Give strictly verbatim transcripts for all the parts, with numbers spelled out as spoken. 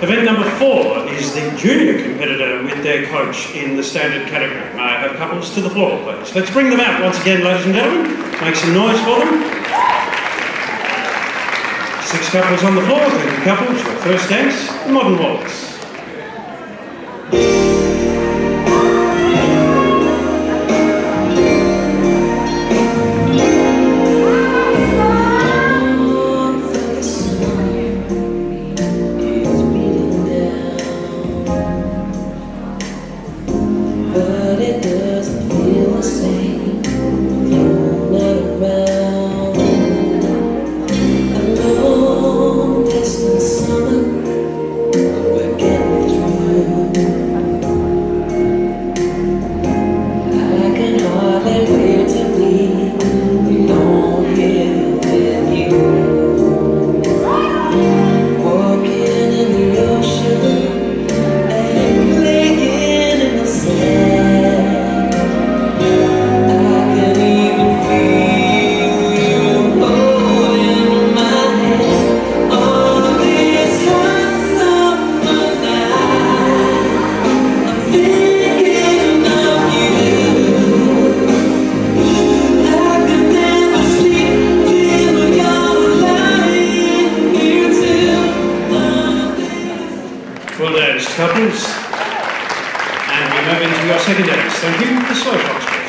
Event number four is the junior competitor with their coach in the standard category. May I have couples to the floor, please? Let's bring them out once again, ladies and gentlemen. Make some noise for them. Six couples on the floor. Thank you, couples. Your first dance, the modern waltz. Couples, and we move into your second dance. Thank you. The slow fox, please.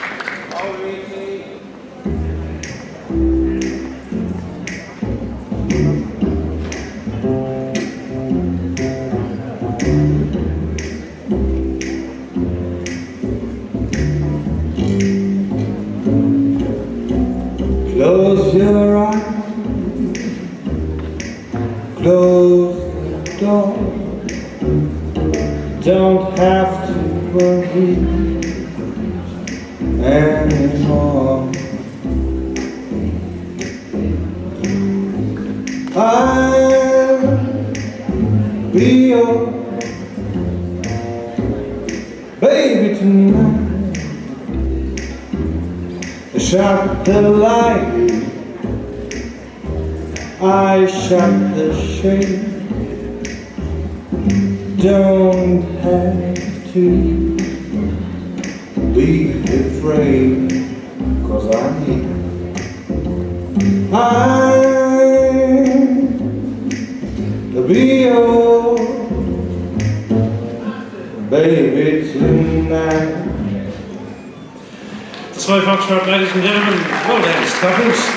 Close your eyes, close the door. Don't have to worry anymore. I'll be your baby tonight. Shut the light, I shut the shade. Don't have to be afraid, 'cause I'm here. I'll be your baby tonight. The slow foxtrot, ladies and gentlemen. Well danced, couples.